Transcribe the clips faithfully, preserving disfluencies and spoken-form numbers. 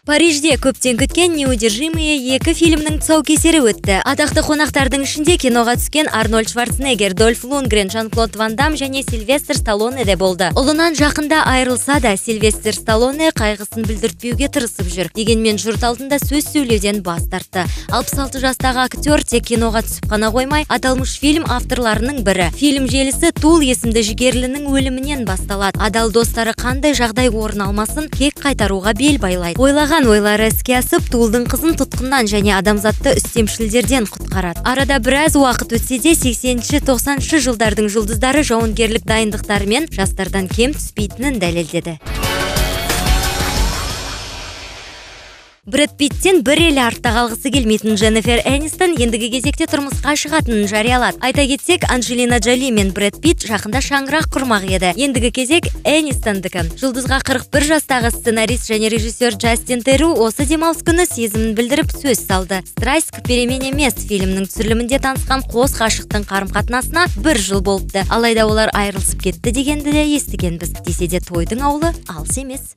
Парижде көптен күткен «Неудержимые» екі фильмнің тұсаукесері өтті. Атақты қонақтардың ішінде киноға түскен Арнольд Шварценеггер, Дольф Лундгрен, Жан-Клод Ван Дам және Сильвестр Сталлоне де болды. Ұлынан жақында айырылса да, Сильвестр Сталлоне қайғысын білдіртпеуге тырысып жүр. Дегенмен жұрт алдында сөз сөйлеуден бас тартты. алпыс алты жастағы актер тек киноға түсіп қана қоймай, аталмыш фильм авторларының бірі. Фильм желісі Тул есімді жігерлінің өлімінен басталады. Адал достары қандай жағдай орын алмасын, кек қайтаруға бел байлайды. Ойлаған ойлары іске асып, Тулдың қызын тұтқыннан және адамзатты үстемшілдерден құтқарады. Арада біраз уақыт өтсе де, сексенінші тоқсаныншы жылдардың жұлдыздары жауынгерлік дайындықтарымен жастардан кем түспейтінін дәлелдеді. Брэд Питттен бір елі артта қалғысы келмейтін Дженнифер Энистон ендігі кезекте тұрмысқа шығатынын жариялады. Айта кетсек, Анджелина Джоли мен Брэд Питт жақында шаңырақ құрмақ еді. Ендігі кезек Энистондікі. Жұлдызға қырық бір жастағы сценарист және режиссер Джастин Теру осы демалыс күні сезімін білдіріп сөз салды. «Страсть к перемене мест» фильмнің түсірілімінде танысқан қос ғашықтың қарым-қатынасына бір жыл болыпты. Алайда олар айырылысып кетті дегенді де естігенбіз. Десе де тойдың аулы алыс емес.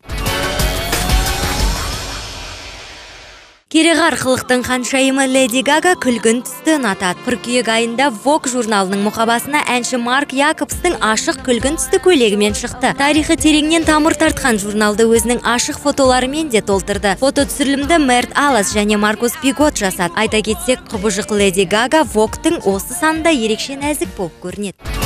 Кереғар қылықтың ханшайымы Леди Гага күлгін түсті ұнатады. Қыркүйек айында Vogue журналының мұқабасына әнші Марк Якобстың ашық күлгін түсті көйлегімен шықты. Тарихы тереңнен тамыр тартқан журналды өзінің ашық фотоларымен де толтырды. Фото түсірілімді Мерт Алас және Маркус Пигот жасады. Айта кетсек, құбыжық Леди Гага Vogue'тың осы санында ерекше нәзік болып көрінеді.